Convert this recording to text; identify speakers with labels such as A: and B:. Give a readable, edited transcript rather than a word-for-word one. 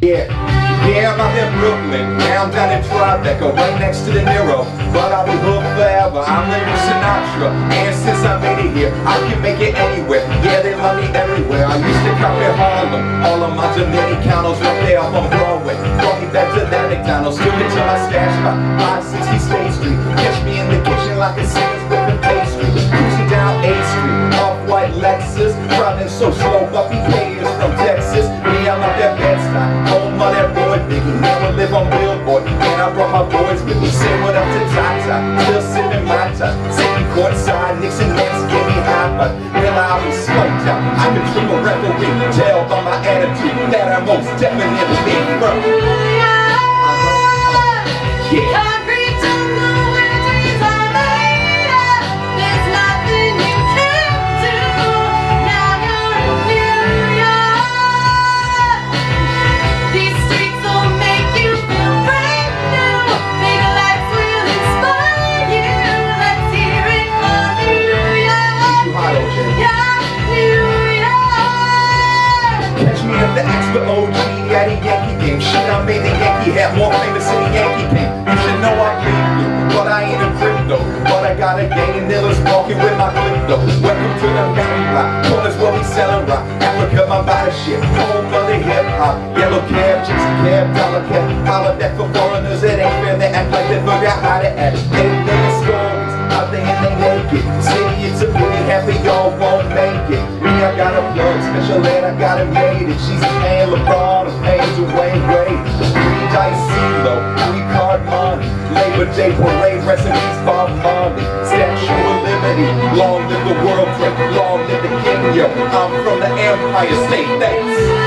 A: Yeah, I'm out there in Brooklyn, now I'm down in Tribeca, right next to the Nero. But I'll be hooked forever, I'm living Sinatra. And since I made it here, I can make it anywhere. Yeah, they love me everywhere. I used to cop in Harlem, all of my Dominicanos up there up on Broadway. Brought me back to that McDonald's, took it to my stash spot, 560 State Street. Catch me in the kitchen like a singer's whipping pastry. Cruising down 8th Street, off-white Lexus, riding so slow, Buffy Payers from Texas. Me, I'm out there Bed-Stuy, home of that boy Biggie. Now I live on Billboard, and I brought my boys with me. Say what up to Tata, still sipping my time. Sitting courtside, Knicks and Nets gave me high, but real I'll be smoked out. I can trick a referee, tell by my attitude that I most definitely be from. Yeah. The expert OG at a Yankee game. Shit, I made the Yankee hat more famous than the Yankee game. You should know I bleed blue, but I ain't a crypto. But I got a gang of niggas walking with my crypto. Welcome to the mountain block, corners where we sellin' rock. Africa, my body shit, home of the hip hop. Yellow cab, gypsy cab, dollar cab. Holla that for foreigners, it ain't fair. They act like they forgot how to act. They living stories out there and they naked. City, it's a pity, half of y'all won't make it. I got a plug, special ed, I got it made. If she's paying LeBron, I'm paying Dwayne Wade. 3 dice CeeLo, 3 card money. Labor Day parade, recipes Bob Marley. Statue of Liberty, long live the world trade, long live the king, yo. I'm from the Empire State, thanks.